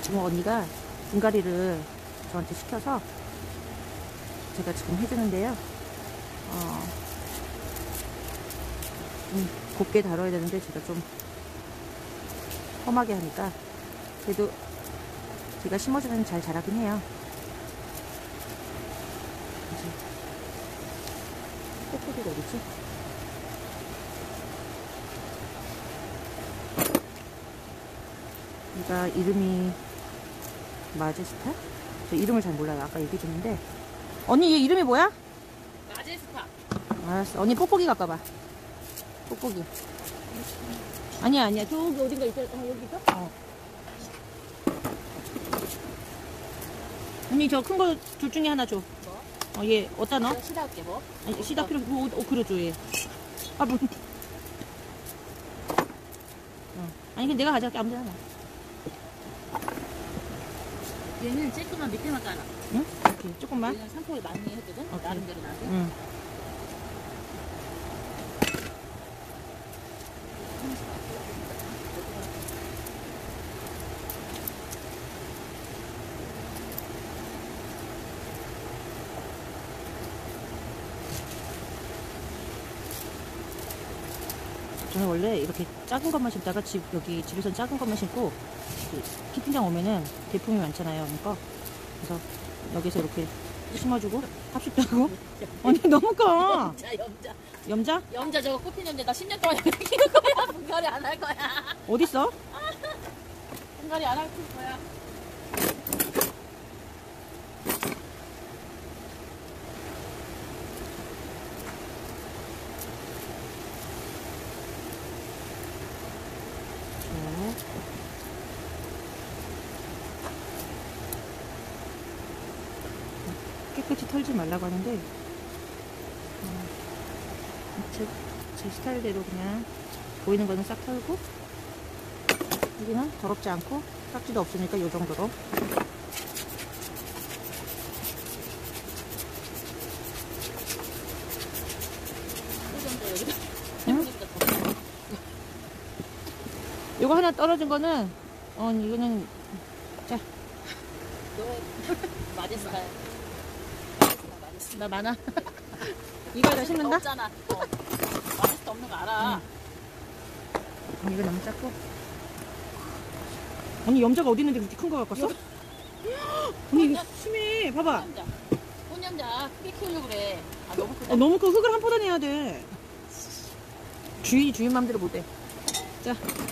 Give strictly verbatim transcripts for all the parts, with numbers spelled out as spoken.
지금 언니가 분갈이를 저한테 시켜서 제가 지금 해주는데요. 어, 좀 곱게 다뤄야 되는데 제가 좀 험하게 하니까 그래도 제가 심어주면 잘 자라긴 해요. 뽁뽁이가 어딨지? 얘가 이름이 마제스타? 저 이름을 잘 몰라요. 아까 얘기 줬는데. 언니 얘 이름이 뭐야? 마제스타. 알았어. 언니 뽁뽁이 갖고 봐. 뽁뽁이. 아니야 아니야. 저기 어딘가 있어. 어, 여기 있어? 어. 언니 저 큰 거 둘 중에 하나 줘. 뭐? 어, 얘 어디다 넣어? 시다 할게 뭐? 아니 시다 필요 없고 어, 어 그려줘 얘. 아 뭐. 어. 아니 그냥 내가 가져갈게 아무 데나 놔. 얘는 쬐끄만 밑에만 깔아. 응? 이렇게 조금만. 얘는 상토를 많이 했거든. 오케이. 나름대로 나한테. 응. 저는 원래 이렇게 작은 것만 심다가 집 여기 집에선 작은 것만 심고 캠핑장 오면은 대품이 많잖아요. 그러니까 그래서 여기서 이렇게 심어주고 합식도 하고. 언니 너무 커. 염자 염자. 염자? 염자 저거 꽃핀 염자 나 십 년 동안 이렇게 키울 거야. 분갈이 안 할 거야. 어딨어? 분갈이 안 할 거야. 깨끗이 털지 말라고 하는데 어, 제, 제 스타일대로 그냥 보이는 거는 싹 털고 여기는 더럽지 않고 깍지도 없으니까 이 정도로. 응? 요거 하나 떨어진 거는 어 이거는 자 너 마제스타. 나 많아. 이거 다 심는다? 없잖아. 어. 마제스타 없는 거 알아. 응. 이거 너무 작고. 언니 염자가 어디 있는데 그렇게 큰 거 갖고 왔어? 언니 이거 심해. 봐봐. 혼염자. 혼염자 크게 키우려고 그래. 아 너무 크다. 어, 너무 큰 흙을 한 포단 해야 돼. 주인 주인 맘대로 못해. 자.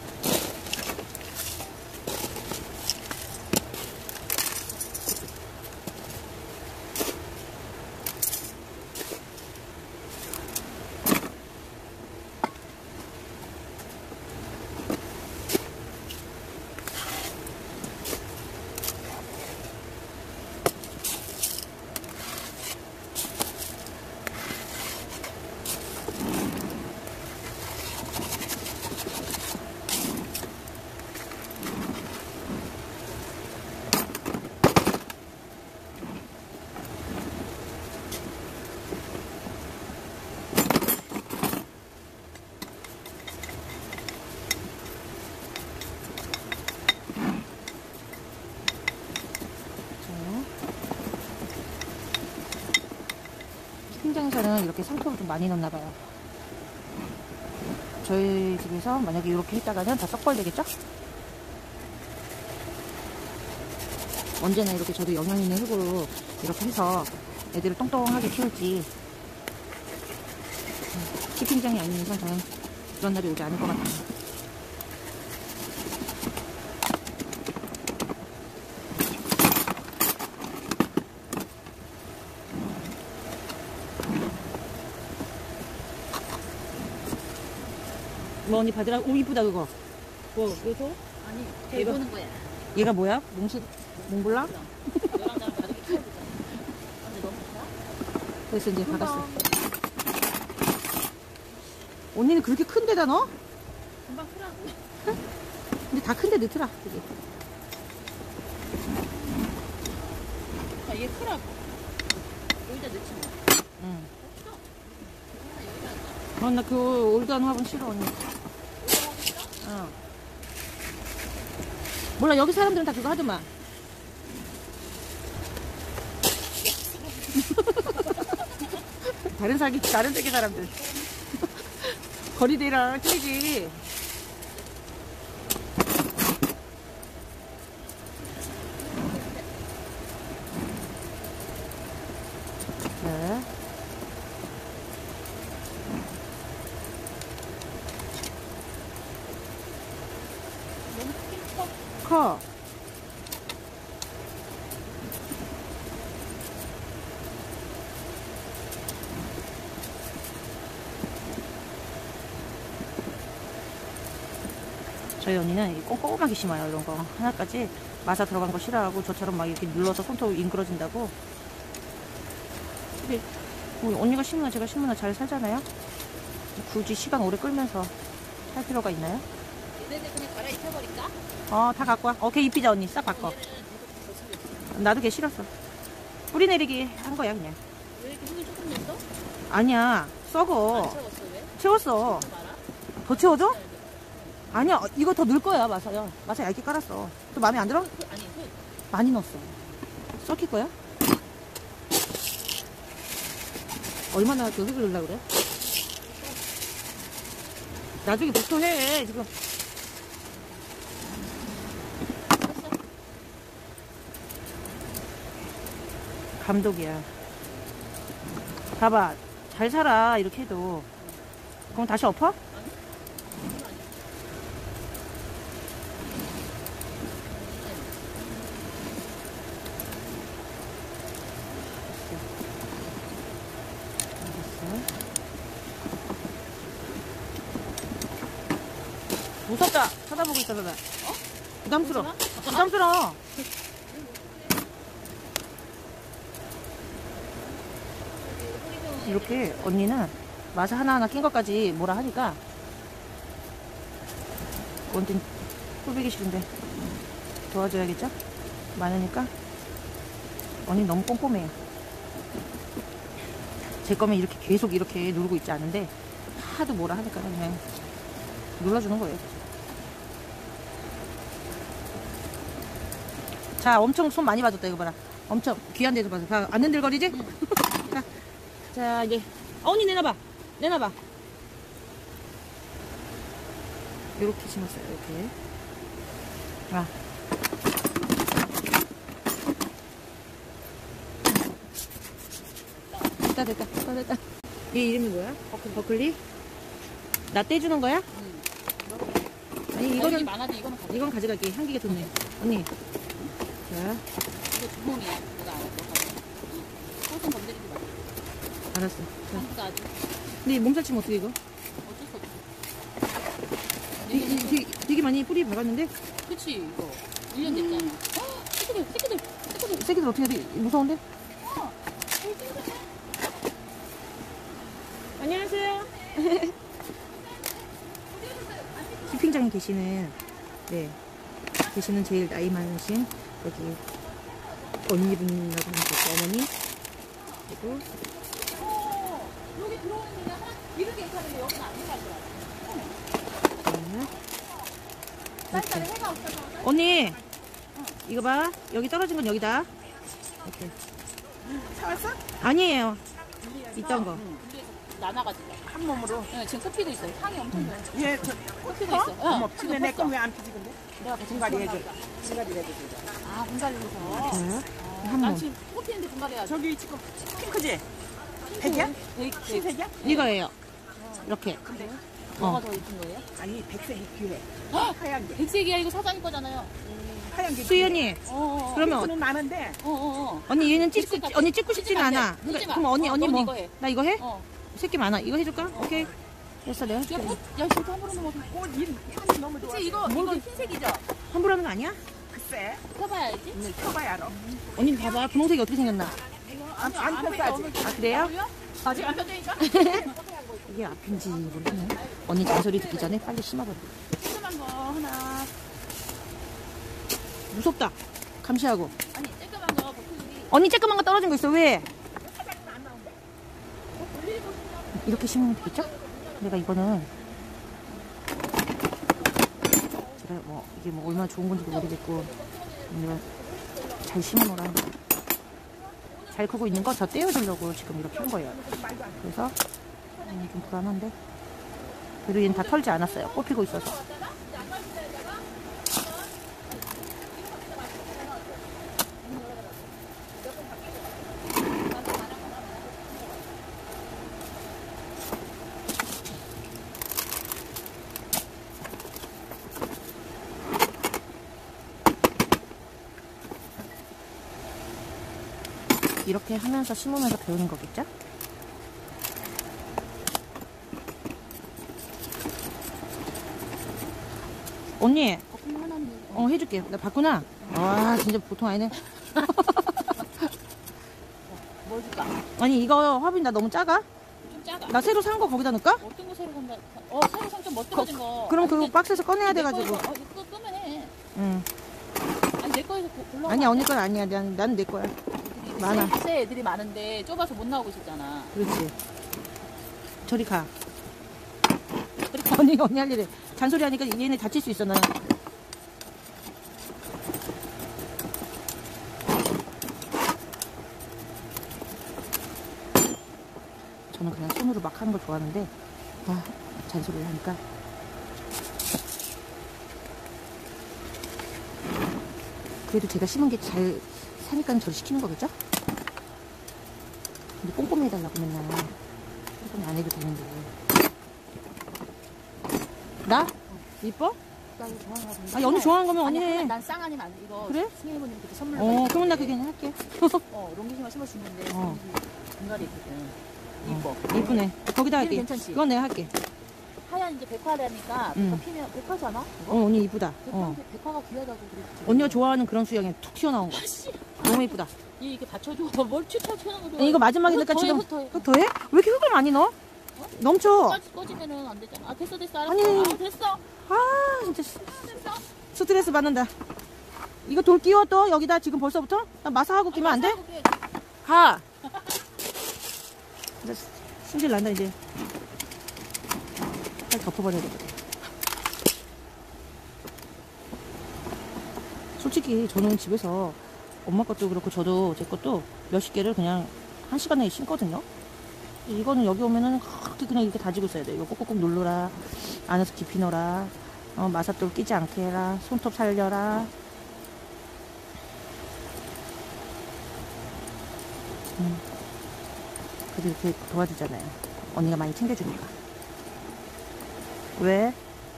캠핑장에서는 이렇게 상토를 좀 많이 넣나봐요. 저희 집에서 만약에 이렇게 했다가는 다 썩벌 되겠죠? 언제나 이렇게 저도 영양 있는 흙으로 이렇게 해서 애들을 똥똥하게 키울지 캠핑장이 아닌 이상 저는 그런 날이 오지 않을 것 같아요. 뭐 언니 받으라. 오 이쁘다 그거. 뭐 이거? 아니 개 이거- 보는 거야. 얘가 뭐야? 몽실 몽블랑? 너랑 나랑 다르게 키워보자. 근데 너무 크다. 그래서 이제 받았어. 언니는 그렇게 큰 데다 넣어? 금방 크라고. 근데 다 큰데 넣더라. 그게. 아, 얘 크라고. 여기다 넣지 뭐. 응. 없어. 여기다 넣어. 어, 나 그 올드한 화분 싫어 언니. 여기다 하고 있어? 어. 몰라, 여기 사람들은 다 그거 하더만. 다른 사기, 다른 세계 사람들. 거리대랑 틀리지. 네. 너무 크긴 커. 커. 저희 언니는 이 꼼꼼하게 심어요. 이런 거 하나까지 마사 들어간 거 싫어하고 저처럼 막 이렇게 눌러서 손톱 잉그러진다고. 근데 뭐 언니가 심으나 제가 심으나 잘 살잖아요. 굳이 시간 오래 끌면서 할 필요가 있나요? 얘네들 그냥 갈아입혀버릴까? 어, 다 갖고 와. 오케이, 입히자 언니. 싹 바꿔. 얘네는 계속 고쳐야지. 나도 걔 싫었어. 뿌리 내리기 한 거야 그냥. 왜 이렇게 흙을 조금 냈어? 아니야, 안 썩어. 채웠어 왜? 채웠어. 좀 알아? 더 채워줘? 아니야, 이거 더 넣을 거야. 마사야. 마사 얇게 깔았어. 또 마음에 안 들어? 흙, 아니 흙. 많이 넣었어. 썩힐 거야? 얼마나 그 흙을 넣으려고 그래? 나중에 복도해 지금. 감독이야. 봐봐, 잘 살아 이렇게 해도. 그럼 다시 엎어? 무섭다. 쳐다보고 있어서 나. 어? 부담스러워. 부담스러워. 이렇게 언니는 마사 하나하나 낀 것까지 뭐라 하니까 완전 꿀비기 싫은데 도와줘야겠죠? 많으니까. 언니 너무 꼼꼼해요. 제 거면 이렇게 계속 이렇게 누르고 있지 않은데 하도 뭐라 하니까 그냥 눌러주는 거예요. 자, 엄청 손 많이 봐줬다. 이거 봐라. 엄청 귀한 데서 봐서. 봐, 안 흔들거리지? 응. 자, 자, 이제 어, 언니 내놔봐. 내놔봐. 이렇게 심었어요. 이렇게. 아. 됐다, 됐다, 됐다, 됐다. 얘 이름이 뭐야? 버클리. 버클리? 나 떼주는 거야? 응. 아니, 이거는 이거는, 많아도 이거는 가져. 이건 가져갈게. 향기가 좋네. 언니. 자. 이거 주몽이야. 내가 알아. 너 가져. 꽃은 건드리지 마. 알았어. 자. 전부 다 아주 근데 이 몸살 치면 어떻게 이거? 어쩔 수 없어. 되게, 되게, 되게 많이 뿌리 박았는데? 그치 이거 일 년 됐잖아. 헉, 새끼들 새끼들 새끼들. 새끼들 어떻게 해야 돼? 무서운데? 안녕하세요. 키핑장에 계시는, 네, 계시는 제일 나이 많으신 여기 언니분이라고 하면 되죠. 어머니. 그리고 어, 여기 들어오는 데가 하나 길은 괜찮은데 여기는 안 들어가더라. 쌀쌀해 해가 없어서. 언니, 이거 봐. 여기 떨어진 건 여기다. 이렇게. 사왔어? 아니에요. 있던 거. 분리해서 나눠가지고. 한 몸으로. 네, 지금 커피도 있어요. 향이 엄청 좋아요. 얘, 저, 커피도 있어. 어머, 응, 근데 내 건 왜 안 피지, 근데? 내가 같이 분갈이 해줘. 좋아하나 보다. 분갈이 해줘. 아, 분갈이로서. 자, 아, 한 난 몸. 지금 커피인데 분갈이야지. 저기 지금 핑크지? 백이야? 되게 흰색이야? 이거예요. 이렇게. 근데, 뭐가 어. 더 예쁜 거예요? 아니, 백색이 귀해. 헉! 하얀 게. 백색이야 이거 사장님 거잖아요. 하얀 게. 수희 언니, 어어어. 그러면 핑크는 많은데, 어어어. 언니 얘는 찍고, 찍지 마. 언니 찍고 찍지 싶진 마, 안 돼. 않아. 찍지 그러니까 마. 그럼 언니, 어, 언니 넌 뭐? 이거 해. 나 이거 해? 어. 새끼 많아. 이거 해줄까? 오케이. 됐어, 내가 야, 해줄게. 꽃, 야, 진짜 함부로 넣어. 꽃, 이 향이 너무 좋아. 그치, 이거, 이거 흰색이죠? 함부로 하는 거 아니야? 글쎄, 펴봐야 알지? 응, 펴봐야 알아. 언니 봐봐. 분홍색이 어떻게 생겼나? 안, 안 폈어, 아직. 아, 그래요? 아직 안 펴지니까? 이게 앞인지 모르겠네. 언니 잔소리 듣기 전에 빨리 심어버려. 조그만 거 하나. 무섭다. 감시하고. 아니, 조그만 거 버클리. 언니 쬐끄만 거 떨어진 거 있어. 왜? 이렇게 심으면 되겠죠? 내가 이거는 그래 뭐 이게 뭐 얼마나 좋은 건지도 모르겠고 내가 잘 심어놓으라. 잘 크고 있는 거 저 떼어주려고 지금 이렇게 한 거예요. 그래서 음, 좀 불안한데 그래도 얘는 다 털지 않았어요. 꽃피고 있어서. 이렇게 하면서 심으면서 배우는 거겠죠? 언니, 거품 하나는 어 해줄게. 나 봤구나. 와 진짜 보통 아니네. 뭐 줄까? 아니 이거 화분 나 너무 작아? 좀 작아. 나 새로 산 거 거기다 넣을까? 어떤 거 새로 산다? 어 새로 산 좀 멋들어진 거. 그럼 아니, 그거 근데 박스에서 꺼내야 내 돼가지고. 거에서- 어 이거 끄면 해. 응. 아니 내 거에서 고- 골라. 아니 언니 건 아니야. 난, 난 내 거야. 많아. 새, 새 애들이 많은데 좁아서 못 나오고 있었잖아. 그렇지. 저리 가. 언니 언니 할 일에 잔소리 하니까 얘네 다칠 수 있어 나는. 저는 그냥 손으로 막 하는 걸 좋아하는데 아 잔소리를 하니까. 그래도 제가 심은 게 잘 사니까 저를 시키는 거겠죠? 근데 꼼꼼히 해달라고 맨날. 꼼꼼히 안 해도 되는데. 나? 이뻐? 나 이거 좋아하거든. 아니 언니 좋아하는 거면 언니 해. 난 쌍아니면 안 돼. 이거 그래? 승혜모님 그때 선물로. 어 받은 그러면 나 건데. 그게 할게. 어 롱기시만 심을 수 있는데 어. 분갈이 있거든. 이뻐. 이쁘네. 거기다 할게. 얘는 괜찮지? 그건 내가 할게. 하얀 이제 백화라니까 응. 백화 피면 백화잖아. 어 언니 이쁘다. 백화 어. 백화가 귀하다고 그랬지. 언니가 좋아하는 그런 수영에 툭 튀어나온 거. 너무 이쁘다. 얘 이게 받쳐줘. 뭘 추천 튀어나온 거. 아니, 이거 마지막이니까 더해, 지금 더해. 흙 더해? 왜 이렇게 흙을 많이 넣어? 넘쳐. 꺼지, 꺼지면은 안 되잖아. 아 됐어 됐어 알았어. 아니. 아, 됐어. 아 진짜 스- 됐어. 스트레스 받는다. 이거 돌 끼워 또 여기다 지금 벌써부터? 나 마사하고 끼면 안 돼? 해야지. 가. 이제 승질 난다 이제. 빨리 덮어버려야 되거든. 솔직히 저는 집에서 엄마 것도 그렇고 저도 제 것도 몇십 개를 그냥 한 시간 내에 심거든요. 이거는 여기 오면은 그렇게 그냥 이렇게 다지고 있어야 돼. 이거 꼭꼭꼭 눌러라. 안에서 깊이 넣어라. 어, 마사돌 끼지 않게 해라. 손톱 살려라. 음. 그래도 이렇게 도와주잖아요. 언니가 많이 챙겨주니까. 왜?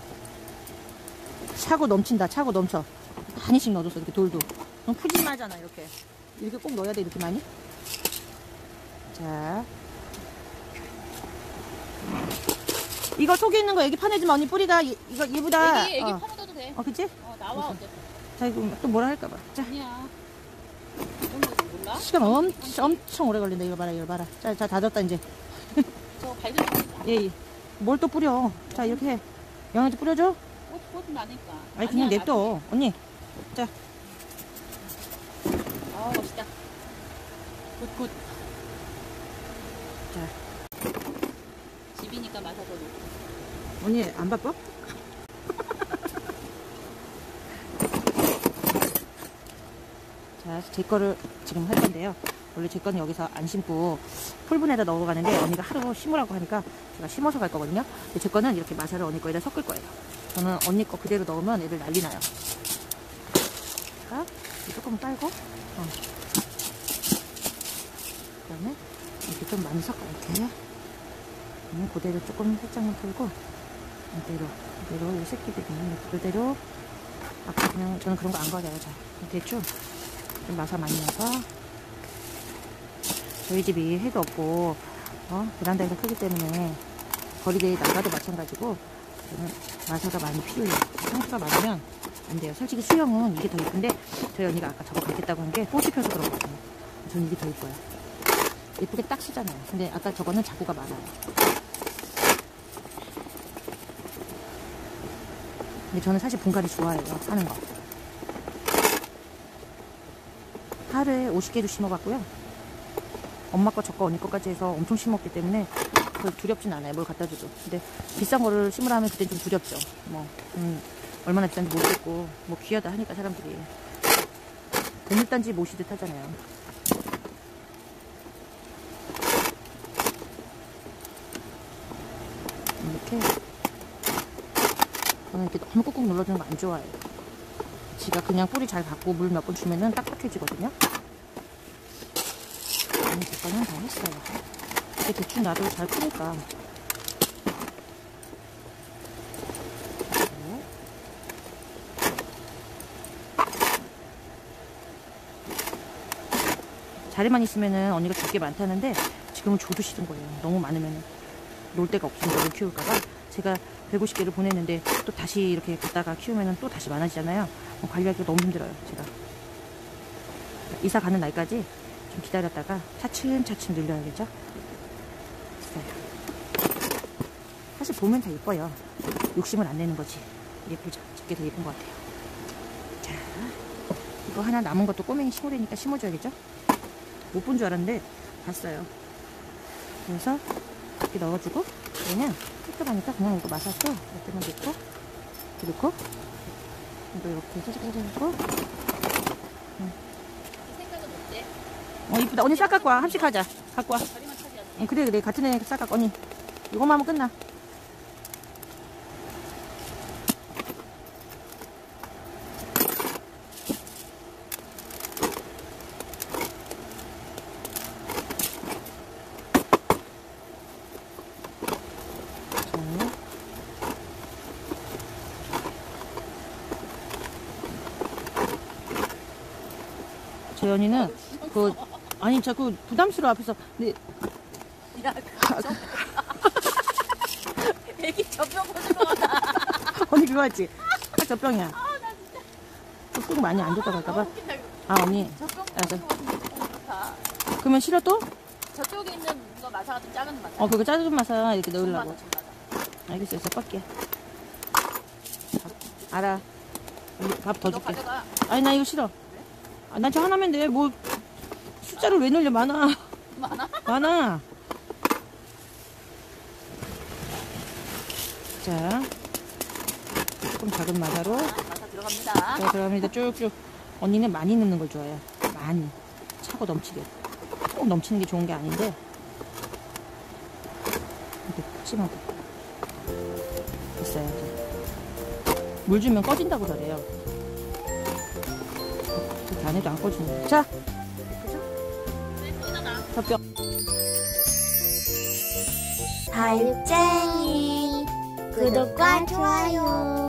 차고 넘친다. 차고 넘쳐. 많이씩 넣어줬어. 이렇게 돌도. 너무 푸짐하잖아. 이렇게. 이렇게 꼭 넣어야 돼. 이렇게 많이. 자. 이거 속에 있는 거 애기 파내주면 언니 뿌리가 이, 이거 이보다. 애기 애기 어, 파묻어도 돼. 어 그치? 어 나와 어때? 자 이거 또 뭐라 할까봐. 자. 아니야. 이런 거 몰라? 시간 엄, 엄청 오래 걸린다. 이거 봐라. 이거 봐라. 자, 자, 다 졌다 이제. 저 발견 좀 예, 예. 뭘 또 뿌려. 자, 이렇게 해. 영양제 뿌려줘? 꽃 꽃은 나니까. 아니, 그냥 아니야, 냅둬. 언니. 자, 나중에. 아 멋있다. 굿굿. 자. 집이니까 마사도 놓고. 언니, 안 바빠? 자, 제 거를 지금 할 건데요. 원래 제 거는 여기서 안 심고 풀분에다 넣어가는데 언니가 하루 심으라고 하니까 제가 심어서 갈 거거든요. 근데 제 거는 이렇게 마사를 언니 거에다 섞을 거예요. 저는 언니 거 그대로 넣으면 애들 난리 나요. 자, 조금 빨고, 어. 그 다음에 이렇게 좀 많이 섞어, 이렇게. 음, 그대로 조금 살짝만 풀고, 이대로, 이대로, 이 새끼들이 그대로, 아까 그냥, 저는 그런 거 안 가져요. 자, 대충, 좀 마사 많이 넣어서, 저희 집이 해도 없고, 어, 베란다에서 크기 때문에, 거리대에 나가도 마찬가지고, 저는 마사가 많이 필요해요. 상수가 많으면 안 돼요. 솔직히 수영은 이게 더 이쁜데, 저희 언니가 아까 저거 갖겠다고 한 게 꽃이 펴서 그렇거든요. 저는 이게 더 이뻐요. 예쁘게 딱 쓰잖아요. 근데 아까 저거는 자구가 많아요. 근데 저는 사실 분갈이 좋아해요. 하는 거. 하루에 오십 개도 심어봤고요. 엄마 거, 저 거, 언니 거까지 해서 엄청 심었기 때문에 그 두렵진 않아요. 뭘 갖다 줘도. 근데 비싼 거를 심으라 하면 그땐 좀 두렵죠. 뭐, 음, 얼마나 비싼지 모르겠고 뭐 귀하다 하니까 사람들이 보물단지 모시듯 하잖아요. 이렇게 저는 이렇게 너무 꾹꾹 눌러주는 거 안 좋아해요. 지가 그냥 뿌리 잘 받고 물 몇 번 주면은 딱딱해지거든요. 아니 뒷간은 다 했어요. 이렇게 대충 놔도 잘 크니까. 자리만 있으면은 언니가 줄 게 많다는데 지금은 줘도 싫은 거예요. 너무 많으면 놀 데가 없으니까 뭘 키울까봐. 제가 백오십 개를 보냈는데 또 다시 이렇게 갖다가 키우면은 또 다시 많아지잖아요. 관리하기가 너무 힘들어요. 제가 이사 가는 날까지 좀 기다렸다가 차츰차츰 늘려야겠죠. 있어요. 사실 보면 다 예뻐요. 욕심을 안 내는 거지. 예쁘죠. 저게 더 예쁜 것 같아요. 자, 이거 하나 남은 것도 꼬맹이 심으려니까 심어줘야겠죠. 못 본 줄 알았는데 봤어요. 그래서 이렇게 넣어주고, 얘는 뜯겨가니까 그냥 이거 마사서 이렇게만 넣고, 이렇게 넣고, 이거 이렇게 짜자자자 해주고. 생각은 어때? 어, 이쁘다. 언니 싹 갖고 와. 한씩 하자. 갖고 와. 자리만 차지하지. 응, 그래, 그래. 같은 애 싹 갖고, 언니. 이거만 하면 끝나. 재현이는 그 아니 자꾸 부담스러워 앞에서 근데 야, 저... 애기 젖병 보는 거 같아. 언니 그거 같지? 딱 젖병이야. 아, 나 진짜. 꾹꾹 많이 안 줬다고 할까봐. 웃긴다, 이거. 아 언니 젖병 알았어. 보는 거 같은데 너무 좋다. 그러면 싫어 또? 저쪽에 있는 거 마사가 좀 작은 마사. 어 그거 짜증 마사 이렇게 좀 넣으려고. 마사, 좀 마사. 알겠어 알겠어 뺄게. 알아. 밥 더 너 줄게. 가져가. 아니 나 이거 싫어. 아, 난 저 하나면 돼. 뭐 숫자를 왜 늘려? 많아. 많아? 많아. 자, 조금 작은 마사로. 아, 마사 들어갑니다. 자, 들어갑니다. 쭉쭉. 언니는 많이 넣는 걸 좋아해요. 많이. 차고 넘치게. 꼭 넘치는 게 좋은 게 아닌데. 이렇게 푸짐하게. 됐어요. 이제. 물 주면 꺼진다고 그래요. 그렇게 안 해도 안 꺼지네. 자, 젖병. 발육쟁이 구독과 좋아요